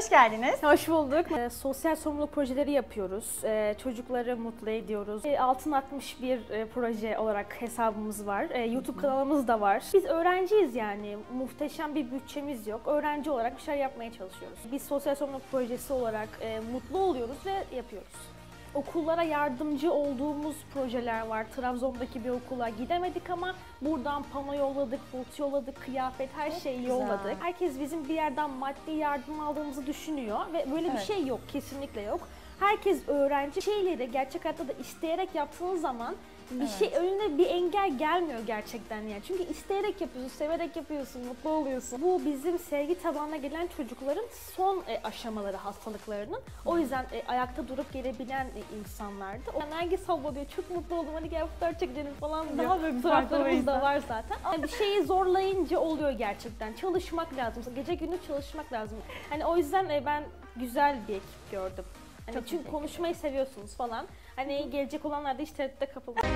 Hoş geldiniz. Hoş bulduk. Sosyal sorumluluk projeleri yapıyoruz. Çocukları mutlu ediyoruz. Altın 61 proje olarak hesabımız var. YouTube kanalımız da var. Biz öğrenciyiz yani. Muhteşem bir bütçemiz yok. Öğrenci olarak bir şey yapmaya çalışıyoruz. Biz sosyal sorumluluk projesi olarak mutlu oluyoruz ve yapıyoruz. Okullara yardımcı olduğumuz projeler var. Trabzon'daki bir okula gidemedik ama buradan pano yolladık, bot yolladık, kıyafet, her şeyi yolladık. Herkes bizim bir yerden maddi yardım aldığımızı düşünüyor ve böyle bir şey yok, kesinlikle yok. Herkes öğrenci. Şeyleri gerçek hayatta da isteyerek yaptığınız zaman bir şey önüne bir engel gelmiyor gerçekten yani. Çünkü isteyerek yapıyorsun, severek yapıyorsun, mutlu oluyorsun. Bu bizim sevgi tabanına gelen çocukların son aşamaları hastalıklarının. O yüzden ayakta durup gelebilen insanlardı. Nergis abla diyor, çok mutlu oldum, hadi gel fotoğraf çekelim falan diyor. Daha böyle bir fotoğraflarımız da var zaten. Yani bir şeyi zorlayınca oluyor gerçekten. Çalışmak lazım. Gece gündüz çalışmak lazım. Hani o yüzden ben güzel bir ekip gördüm. Hani çünkü konuşmayı seviyorsunuz falan. Hani gelecek olanlar da hiç tereddütte kapılmayın.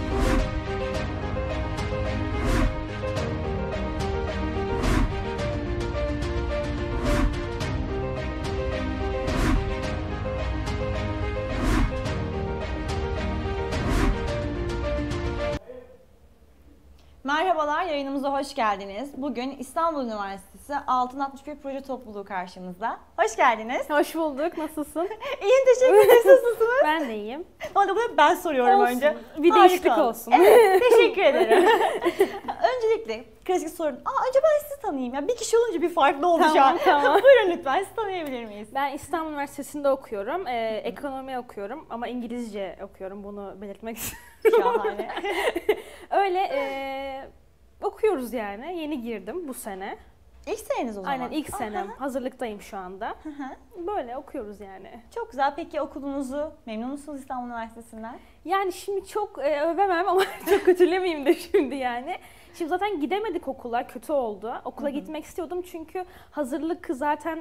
Merhabalar, yayınımıza hoş geldiniz. Bugün İstanbul Üniversitesi Altın 61 Proje Topluluğu karşımızda. Hoş geldiniz. Hoş bulduk. Nasılsın? İyiyim, teşekkür ederiz. Nasılsınız? Ben de iyiyim. Ama da ben soruyorum Olsun. önce. Bir değişiklik olsun. Evet, teşekkür ederim. Öncelikle klasik sorun. Acaba sizi tanıyayım ya. Bir kişi olunca bir farklı oldu şu an. Tamam. Buyurun lütfen, sizi tanıyabilir miyiz? Ben İstanbul Üniversitesi'nde okuyorum. Ekonomi okuyorum ama İngilizce okuyorum. Bunu belirtmek istiyorum. Şahane. Öyle okuyoruz yani. Yeni girdim bu sene. İlk seneniz o zaman. Aynen, ilk senem. Hazırlıktayım şu anda. Böyle okuyoruz yani. Çok güzel. Peki okulunuzu memnun musunuz İstanbul Üniversitesi'nden? Yani şimdi çok övemem ama çok kötülemeyeyim de şimdi yani. Şimdi zaten gidemedik okula, kötü oldu. Okula gitmek istiyordum çünkü hazırlık zaten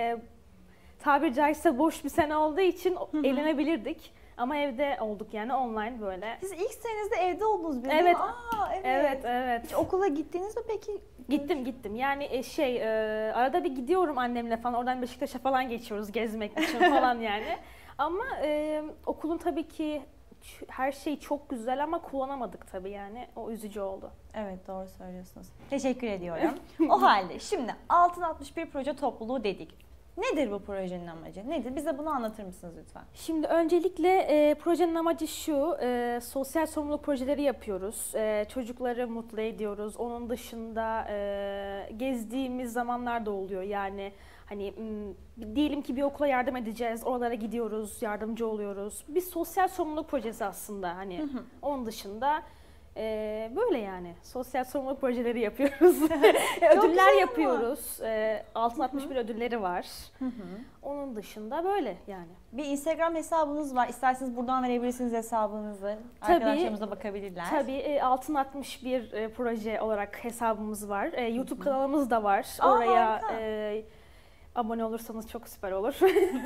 tabiri caizse boş bir sene olduğu için eğlenebilirdik. Ama evde olduk yani, online böyle. Siz ilk senenizde evde oldunuz bir Evet. Evet. Hiç okula gittiniz mi peki? Gittim. Yani arada bir gidiyorum annemle falan. Oradan Beşiktaş'a falan geçiyoruz gezmek için falan yani. Ama okulun tabii ki her şey çok güzel ama kullanamadık tabii yani. O üzücü oldu. Evet, doğru söylüyorsunuz. Teşekkür ediyorum. O halde şimdi Altın 61 Proje Topluluğu dedik. Nedir bu projenin amacı? Nedir? Bize bunu anlatır mısınız lütfen? Şimdi öncelikle projenin amacı şu, sosyal sorumluluk projeleri yapıyoruz. Çocukları mutlu ediyoruz. Onun dışında gezdiğimiz zamanlar da oluyor. Yani hani diyelim ki bir okula yardım edeceğiz, oralara gidiyoruz, yardımcı oluyoruz. Bir sosyal sorumluluk projesi aslında hani. Onun dışında böyle yani sosyal sorumluluk projeleri yapıyoruz. Ödüller yapıyoruz. Altın 61 ödülleri var. Onun dışında böyle yani. Bir Instagram hesabınız var. İsterseniz buradan verebilirsiniz hesabınızı. Arkadaşlarımıza bakabilirler. Tabii, Altın 61 proje olarak hesabımız var. YouTube kanalımız da var. Oraya abone olursanız çok süper olur.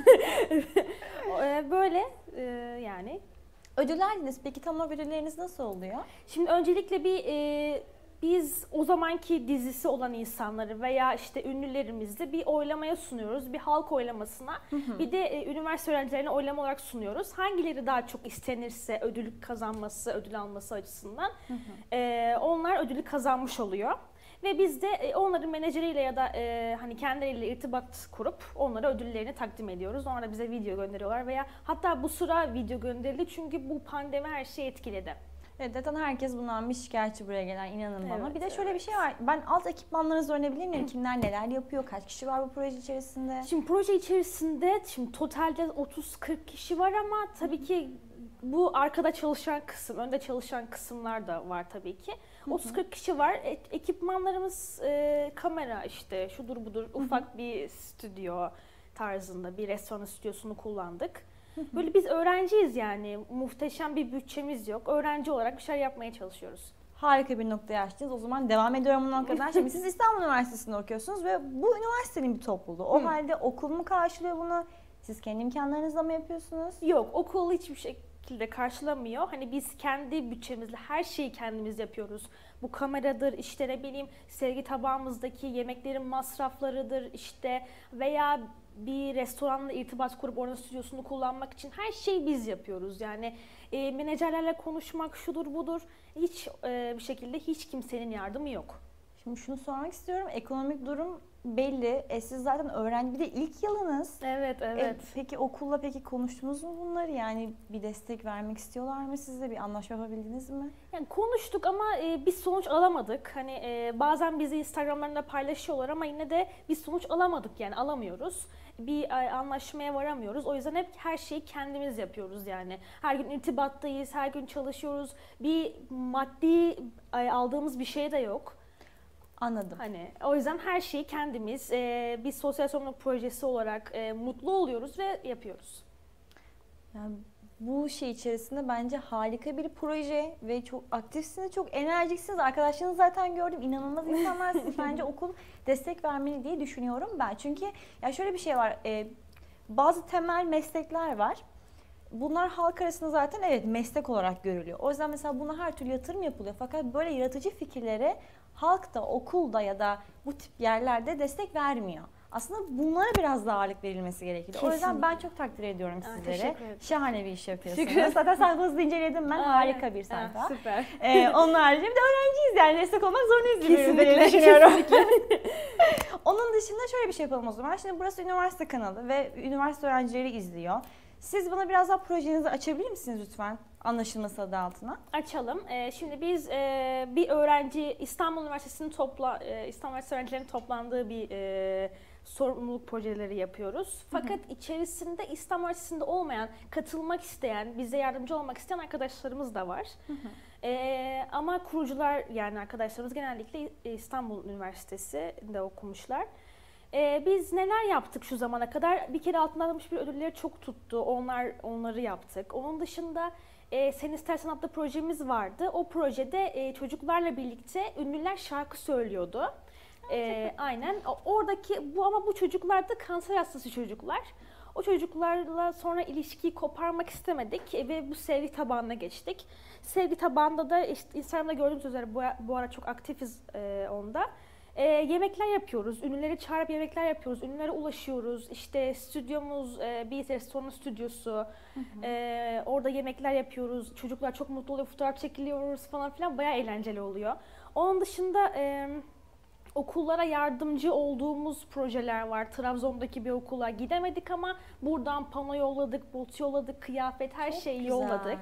Böyle yani. Ödüller dediniz. Peki tam olarak ödülleriniz nasıl oluyor? Şimdi öncelikle biz o zamanki dizisi olan insanları veya işte ünlülerimizi bir oylamaya sunuyoruz. Bir halk oylamasına. Bir de üniversite öğrencilerine oylama olarak sunuyoruz. Hangileri daha çok istenirse ödül kazanması, ödül alması açısından onlar ödülü kazanmış oluyor. Ve biz de onların menajeriyle ya da hani kendileriyle irtibat kurup onlara ödüllerini takdim ediyoruz. Onlar da bize video gönderiyorlar veya hatta bu sıra video gönderildi çünkü bu pandemi her şeyi etkiledi. Evet, zaten herkes bundan bir şikayetçi buraya gelen, inanın bana. Evet, Bir de şöyle bir şey var. Ben alt ekipmanlarınızı öğrenebilir miyim? Kimler neler yapıyor? Kaç kişi var bu proje içerisinde? Şimdi proje içerisinde totalde 30-40 kişi var ama tabii ki bu arkada çalışan kısım, önde çalışan kısımlar da var tabii ki. 30-40 kişi var. Ekipmanlarımız kamera işte şudur budur, ufak bir stüdyo tarzında bir restoran stüdyosunu kullandık. Böyle biz öğrenciyiz yani. Muhteşem bir bütçemiz yok. Öğrenci olarak bir şey yapmaya çalışıyoruz. Harika bir noktaya açtınız. O zaman devam ediyorum bundan kadar. Şimdi siz İstanbul Üniversitesi'nde okuyorsunuz ve bu üniversitenin bir topluluğu. O halde okul mu karşılıyor bunu? Siz kendi imkanlarınızla mı yapıyorsunuz? Yok, okul hiçbir şekilde karşılamıyor. Hani biz kendi bütçemizle her şeyi kendimiz yapıyoruz. Bu kameradır, işte ne bileyim sergi tabağımızdaki yemeklerin masraflarıdır işte veya bir restoranla irtibat kurup oranın stüdyosunu kullanmak için her şeyi biz yapıyoruz. Yani menajerlerle konuşmak şudur budur, hiç bir şekilde hiç kimsenin yardımı yok. Şimdi şunu sormak istiyorum. Ekonomik durum belli. Siz zaten öğrenci, bir de ilk yılınız. Evet, evet. Peki okulla konuştunuz mu bunları? Yani bir destek vermek istiyorlar mı size? Bir anlaşma yapabildiniz mi? Yani konuştuk ama bir sonuç alamadık. Hani bazen bizi Instagram'larında paylaşıyorlar ama yine de bir sonuç alamadık, yani alamıyoruz. Bir anlaşmaya varamıyoruz. O yüzden hep her şeyi kendimiz yapıyoruz yani. Her gün irtibattayız, her gün çalışıyoruz. Bir maddi aldığımız bir şey de yok. Anladım. Hani o yüzden her şeyi kendimiz bir sosyal sorumluluk projesi olarak mutlu oluyoruz ve yapıyoruz. Yani bu şey içerisinde bence harika bir proje ve çok aktifsiniz, çok enerjiksiniz. Arkadaşlarınızı zaten gördüm. İnanılmaz insanlarsınız. Bence okul destek vermeli diye düşünüyorum ben. Çünkü ya şöyle bir şey var. Bazı temel meslekler var. Bunlar halk arasında zaten evet meslek olarak görülüyor. O yüzden mesela buna her türlü yatırım yapılıyor. Fakat böyle yaratıcı fikirlere halk da, okulda ya da bu tip yerlerde destek vermiyor. Aslında bunlara biraz daha ağırlık verilmesi gerekiyor. O yüzden ben çok takdir ediyorum sizlere. Şahane bir iş yapıyorsunuz. Zaten sayfanızı inceledim ben. Harika bir sayfa. Süper. Onun haricinde bir de öğrenciyiz yani. Destek olmak zorundayız diye düşünüyorum. Onun dışında şöyle bir şey yapalım o zaman. Şimdi burası üniversite kanalı ve üniversite öğrencileri izliyor. Siz bana biraz daha projenizi açabilir misiniz lütfen? Anlaşılması adı altına. Açalım. Şimdi biz bir öğrenci, İstanbul Üniversitesi'nin İstanbul Üniversitesi öğrencilerinin toplandığı bir sorumluluk projeleri yapıyoruz. Fakat içerisinde İstanbul Üniversitesi'nde olmayan, katılmak isteyen, bize yardımcı olmak isteyen arkadaşlarımız da var. Ama kurucular, yani arkadaşlarımız genellikle İstanbul Üniversitesi'nde okumuşlar. Biz neler yaptık şu zamana kadar? Bir kere altından alınmış bir ödülleri çok tuttu. Onları yaptık. Onun dışında Sen İstersen adlı projemiz vardı. O projede çocuklarla birlikte ünlüler şarkı söylüyordu. Aynen. Oradaki bu çocuklar da kanser hastası çocuklar. O çocuklarla sonra ilişkiyi koparmak istemedik ve bu sevgi tabanına geçtik. Sevgi tabanında da işte Instagram'da gördüğünüz üzere bu ara çok aktifiz onda. Yemekler yapıyoruz, ünlüleri çağırıp yemekler yapıyoruz, ünlülere ulaşıyoruz. İşte stüdyomuz bir restoran stüdyosu, orada yemekler yapıyoruz. Çocuklar çok mutlu oluyor, fotoğraf çekiliyoruz falan filan, bayağı eğlenceli oluyor. Onun dışında okullara yardımcı olduğumuz projeler var. Trabzon'daki bir okula gidemedik ama buradan pano yolladık, bot yolladık, kıyafet, her şeyi yolladık.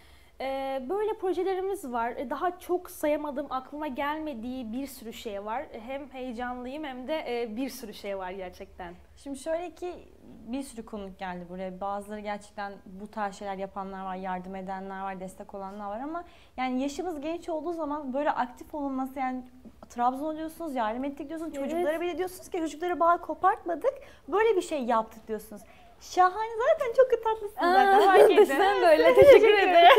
Böyle projelerimiz var. Daha çok sayamadığım, aklıma gelmediği bir sürü şey var. Hem heyecanlıyım hem de bir sürü şey var gerçekten. Şimdi şöyle ki bir sürü konuk geldi buraya. Bazıları gerçekten bu tarz şeyler yapanlar var, yardım edenler var, destek olanlar var ama yani yaşımız genç olduğu zaman böyle aktif olunması, yani Trabzon diyorsunuz, yardım ettik diyorsunuz, evet. Çocuklara bile diyorsunuz ki çocuklara bağ kopartmadık, böyle bir şey yaptık diyorsunuz. Şahane, zaten çok tatlısın zaten. Fark ettim. Sen böyle, teşekkür ederim.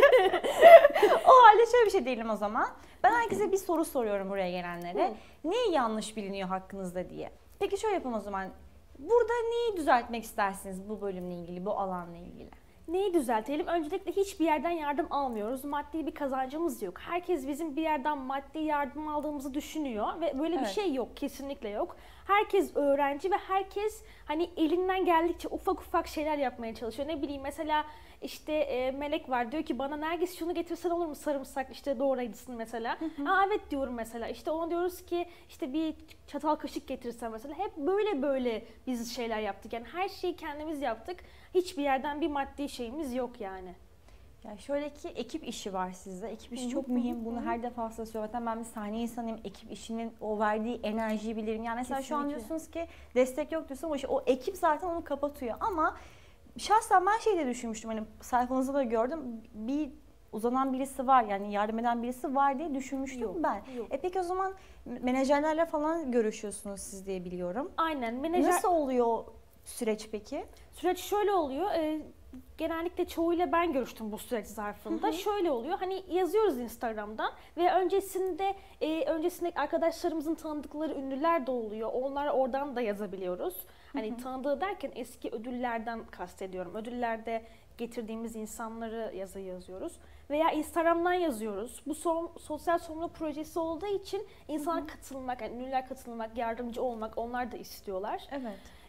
O halde şöyle bir şey diyelim o zaman. Ben herkese bir soru soruyorum buraya gelenlere. Ne yanlış biliniyor hakkınızda diye. Peki şöyle yapalım o zaman. Burada neyi düzeltmek istersiniz bu bölümle ilgili, bu alanla ilgili? Neyi düzeltelim? Öncelikle hiçbir yerden yardım almıyoruz. Maddi bir kazancımız yok. Herkes bizim bir yerden maddi yardım aldığımızı düşünüyor ve böyle bir şey yok. Kesinlikle yok. Herkes öğrenci ve herkes hani elinden geldikçe ufak ufak şeyler yapmaya çalışıyor. Ne bileyim, mesela işte Melek var, diyor ki bana Nergis şunu getirsen olur mu, sarımsak işte doğrayıcısın mesela. Evet diyorum mesela, işte ona diyoruz ki işte bir çatal kaşık getirsen mesela. Hep böyle biz şeyler yaptık, yani her şeyi kendimiz yaptık. Hiçbir yerden bir maddi şeyimiz yok yani. Ya şöyle ki ekip işi var sizde. Ekip işi çok mühim. Bunu her defasında söylüyorum. Zaten ben bir sahne insanıyım. Ekip işinin o verdiği enerjiyi bilirim. Yani mesela şu an diyorsunuz ki destek yok diyorsunuz ama o ekip zaten onu kapatıyor. Ama şahsen ben şey de düşünmüştüm. Hani sayfanızda da gördüm. Bir uzanan birisi var, yani yardım eden birisi var diye düşünmüştüm ben. Yok. Peki o zaman menajerlerle falan görüşüyorsunuz siz diye biliyorum. Aynen. Nasıl oluyor süreç peki? Süreç şöyle oluyor. Genellikle çoğuyla ben görüştüm bu süreç zarfında. Şöyle oluyor, hani yazıyoruz Instagram'dan ve öncesinde arkadaşlarımızın tanıdıkları ünlüler de oluyor. Onlar oradan da yazabiliyoruz. Hani tanıdığı derken eski ödüllerden kastediyorum. Ödüllerde getirdiğimiz insanları yazıyoruz. Veya Instagram'dan yazıyoruz. Bu sosyal sorumluluk projesi olduğu için insanlar katılmak, yani ünlüler katılmak, yardımcı olmak, onlar da istiyorlar. Evet.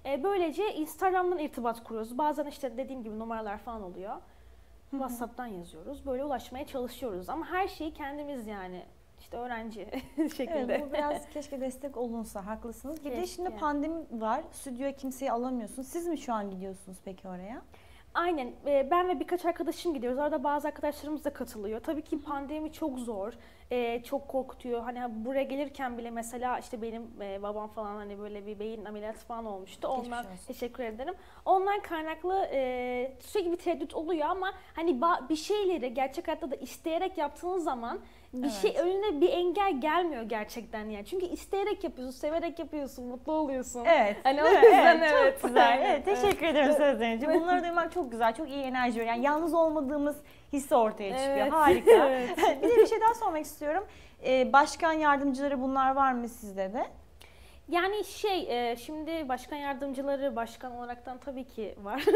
Böylece Instagram'dan irtibat kuruyoruz. Bazen işte dediğim gibi numaralar falan oluyor. WhatsApp'tan yazıyoruz. Böyle ulaşmaya çalışıyoruz ama her şeyi kendimiz yani işte öğrenci şekilde. Evet, bu biraz keşke destek olunsa, haklısınız. Bir de şimdi Keşke. pandemi var, stüdyoya kimseyi alamıyorsunuz. Siz mi şu an gidiyorsunuz peki oraya? Aynen. Ben ve birkaç arkadaşım gidiyoruz. Arada bazı arkadaşlarımız da katılıyor. Tabii ki pandemi çok zor, çok korkutuyor. Hani buraya gelirken bile mesela işte benim babam falan hani böyle bir beyin ameliyatı falan olmuştu. Geçmiş Ondan olsun. teşekkür ederim. Ondan kaynaklı sürekli bir tereddüt oluyor ama hani bir şeyleri gerçek hayatta da isteyerek yaptığınız zaman bir şey önüne bir engel gelmiyor gerçekten yani. Çünkü isteyerek yapıyorsun, severek yapıyorsun, mutlu oluyorsun. Evet. Hani o değil mi? yüzden Evet, çok güzel. Aynen. Evet, teşekkür ederim sözleriniz için. Bunları duymak çok güzel, çok iyi enerji veriyor. Yani yalnız olmadığımız hissi ortaya çıkıyor. Evet. Harika. Evet. Bir de bir şey daha sormak istiyorum. Başkan yardımcıları bunlar var mı sizde de? Yani şimdi başkan yardımcıları başkan olaraktan tabii ki var.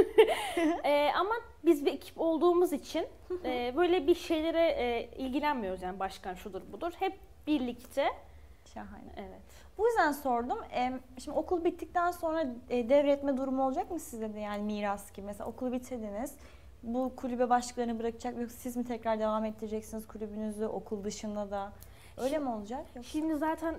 Ama biz bir ekip olduğumuz için böyle bir şeylere ilgilenmiyoruz yani başkan şudur budur. Hep birlikte. Şahane. Evet. Bu yüzden sordum. Şimdi okul bittikten sonra devretme durumu olacak mı sizde de, yani miras gibi? Mesela okulu bitirdiniz. Bu kulübe başkalarını bırakacak mı, yoksa siz mi tekrar devam ettireceksiniz kulübünüzü okul dışında da? Öyle mi olacak? Yoksa? Şimdi zaten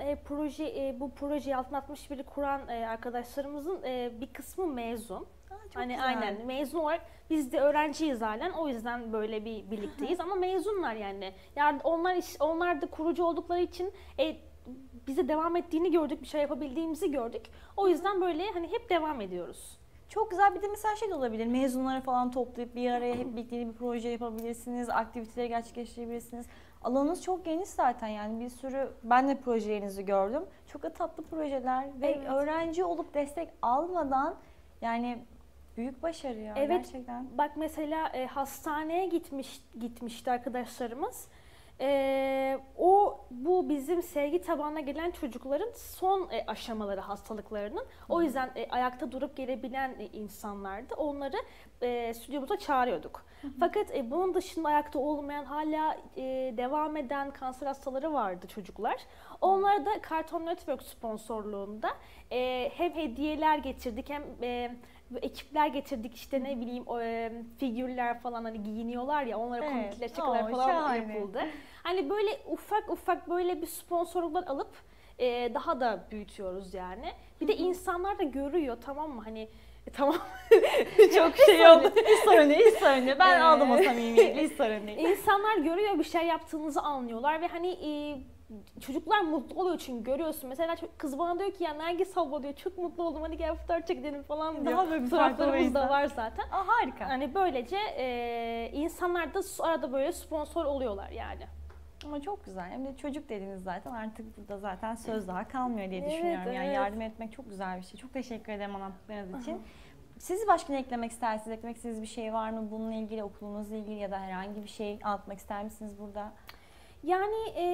bu projeyi Altın 61'i kuran arkadaşlarımızın bir kısmı mezun. Çok Hani güzel. aynen mezun olarak biz de öğrenciyiz halen. O yüzden böyle bir birlikteyiz ama mezunlar yani. Yani onlar da kurucu oldukları için bize devam ettiğini gördük, bir şey yapabildiğimizi gördük. O yüzden böyle hani hep devam ediyoruz. Çok güzel. Bir de mesela şey de olabilir. Mezunları falan toplayıp bir araya hep birlikte bir proje yapabilirsiniz. Aktiviteleri gerçekleştirebilirsiniz. Alanınız çok geniş zaten, yani bir sürü, ben de projelerinizi gördüm. Çok da tatlı projeler ve Evet. öğrenci olup destek almadan, yani büyük başarı ya Evet. gerçekten. Bak mesela hastaneye gitmişti arkadaşlarımız. Bu bizim sevgi tabanına gelen çocukların son aşamaları hastalıklarının. O yüzden ayakta durup gelebilen insanlardı. Onları stüdyomuza çağırıyorduk. Fakat bunun dışında ayakta olmayan, hala devam eden kanser hastaları vardı çocuklar. Onlara da Cartoon Network sponsorluğunda hem hediyeler getirdik hem ekipler getirdik, işte ne bileyim figürler falan, hani giyiniyorlar ya, onlara Evet. komikler, şakalar falan Şahane. yapıldı. Hani böyle ufak böyle bir sponsorluklar alıp daha da büyütüyoruz yani. Bir de insanlar da görüyor, tamam mı? Hani tamam çok şey oldu. Hiç sorun değil, hiç sorun değil. Ben aldım o samimiyeti, hiç sorun değil. İnsanlar görüyor, bir şey yaptığınızı anlıyorlar ve hani çocuklar mutlu oluyor çünkü görüyorsun. Mesela kız bana diyor ki ya Nergis abla diyor, çok mutlu oldum, hadi gel fotoğraf çekelim falan diyor. Daha böyle bir farklı Fotoğraflarımız da insan. var zaten. Harika. Hani böylece insanlar da arada böyle sponsor oluyorlar yani. Ama çok güzel. Hem de çocuk dediniz zaten, artık burada zaten söz daha kalmıyor diye Evet, düşünüyorum. Yani evet. yardım etmek çok güzel bir şey. Çok teşekkür ederim anlattıklarınız için. Siz başka ne eklemek istersiniz? Eklemek istediğiniz bir şey var mı? Bununla ilgili, okulunuzla ilgili ya da herhangi bir şey anlatmak ister misiniz burada? Yani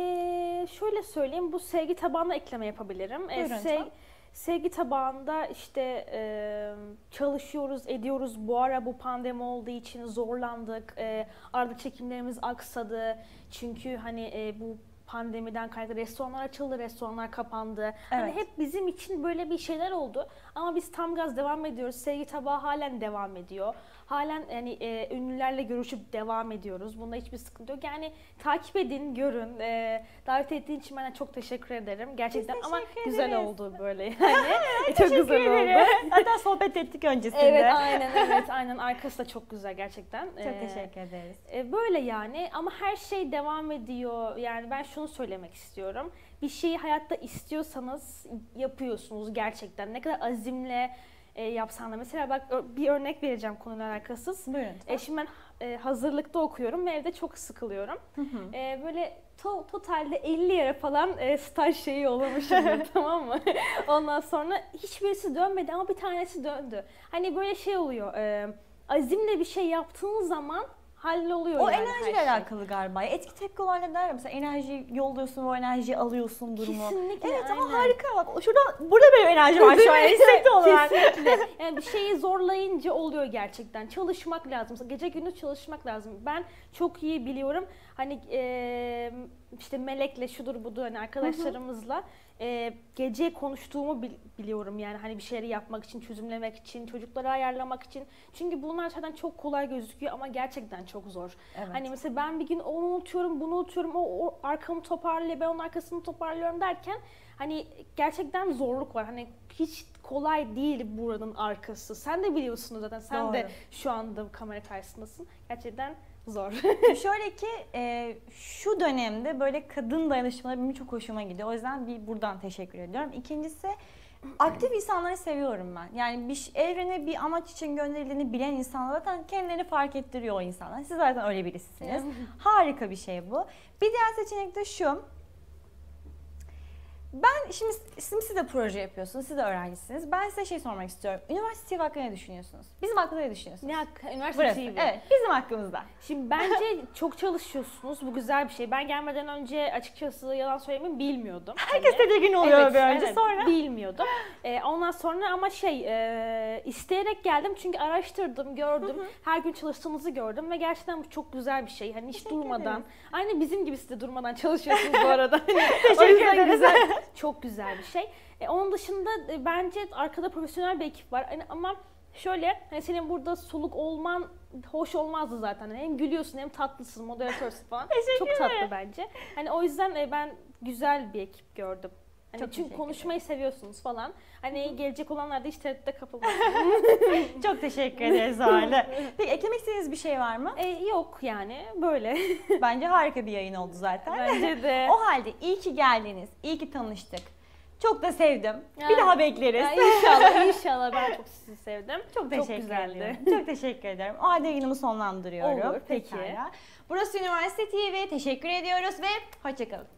şöyle söyleyeyim, bu sevgi tabanlı ekleme yapabilirim. Buyurun lütfen. Sevgi tabağında işte çalışıyoruz, ediyoruz. Bu ara bu pandemi olduğu için zorlandık. Arada çekimlerimiz aksadı. Çünkü hani bu pandemiden kaynaklı restoranlar açıldı, restoranlar kapandı. Hani Evet. hep bizim için böyle bir şeyler oldu. Ama biz tam gaz devam ediyoruz. Sevgi tabağı halen devam ediyor. Halen yani ünlülerle görüşüp devam ediyoruz. Bunda hiçbir sıkıntı yok. Yani takip edin, görün. Davet ettiğin için ben de çok teşekkür ederim. Gerçekten ama teşekkür güzel ederiz. oldu böyle yani. Çok güzel oldu. Zaten sohbet ettik öncesinde. Evet, aynen. Arkası da çok güzel gerçekten. Çok teşekkür ederiz. Böyle yani, ama her şey devam ediyor. Yani ben şunu söylemek istiyorum. Bir şeyi hayatta istiyorsanız yapıyorsunuz gerçekten. Ne kadar azimle yapsan da. Mesela bak, bir örnek vereceğim konuyla alakasız. Buyurun. Şimdi ben hazırlıkta okuyorum ve evde çok sıkılıyorum. Böyle totalde 50 yere falan staj şeyi yollamışımdır tamam mı? Ondan sonra hiçbirisi dönmedi ama bir tanesi döndü. Hani böyle şey oluyor, azimle bir şey yaptığın zaman halloluyor O yani enerjiyle her şey. alakalı galiba. Etki tepki olayla der ya, mesela enerji yolluyorsun, o enerjiyi alıyorsun durumu. Kesinlikle, Evet ama aynen. harika, bak burada benim enerjim var şu an. Hissettim onu ben. Kesinlikle. Yani bir şeyi zorlayınca oluyor gerçekten. Çalışmak lazım. Gece gündüz çalışmak lazım. Ben çok iyi biliyorum. Hani işte Melek'le şudur budur hani arkadaşlarımızla gece konuştuğumu biliyorum yani hani bir şeyleri yapmak için, çözümlemek için, çocukları ayarlamak için. Çünkü bunlar zaten çok kolay gözüküyor ama gerçekten çok zor. Evet. Hani mesela ben bir gün onu unutuyorum, bunu unutuyorum, o arkamı toparlıyor, ben onun arkasını toparlıyorum derken hani gerçekten zorluk var. Hani hiç kolay değil buranın arkası. Sen de biliyorsun zaten. Sen de şu anda kamera karşısındasın. Gerçekten zor. Şöyle ki şu dönemde böyle kadın dayanışmaları benim çok hoşuma gidiyor. O yüzden bir buradan teşekkür ediyorum. İkincisi aktif insanları seviyorum ben. Yani evrene bir amaç için gönderildiğini bilen insanlar zaten kendilerini fark ettiriyor o insanlar. Siz zaten öyle birisisiniz. Harika bir şey bu. Bir diğer seçenek de şu. Ben şimdi siz de proje yapıyorsunuz, siz de öğrencisiniz. Ben size şey sormak istiyorum. Üniversite TV hakkında ne düşünüyorsunuz? Bizim hakkında ne düşünüyorsunuz? Ne hakkı? Üniversite Burası. TV. Evet, bizim hakkımızda. Şimdi bence çok çalışıyorsunuz. Bu güzel bir şey. Ben gelmeden önce açıkçası yalan söylemeyi bilmiyordum. Herkes tedirgin oluyor bir önce evet, sonra. Bilmiyordum. Ondan sonra ama isteyerek geldim çünkü araştırdım, gördüm. Her gün çalıştığınızı gördüm ve gerçekten bu çok güzel bir şey. Hani hiç durmadan. Aynı bizim gibi siz de durmadan çalışıyorsunuz bu arada. Teşekkür ederiz. Çok güzel bir şey. Onun dışında bence arkada profesyonel bir ekip var. Ama şöyle, hani senin burada soluk olman hoş olmazdı zaten. Yani hem gülüyorsun hem tatlısın, moderatörsün falan. Çok tatlı bence. Hani o yüzden ben güzel bir ekip gördüm. Hani çok çünkü konuşmayı seviyorsunuz falan. Hani gelecek olanlar da hiç tereddütte kapılmasın. Çok teşekkür ederiz Hale. Peki eklemek istediğiniz bir şey var mı? Yok yani böyle. Bence harika bir yayın oldu zaten. Bence de. O halde iyi ki geldiniz, iyi ki tanıştık. Çok da sevdim. Ya, bir daha bekleriz. İnşallah ben çok sizi sevdim. Çok teşekkür güzeldi. ederim. Çok teşekkür ederim. O halde yayınımı sonlandırıyorum. Olur, peki. Pekala. Burası Üniversite TV. Teşekkür ediyoruz ve hoşçakalın.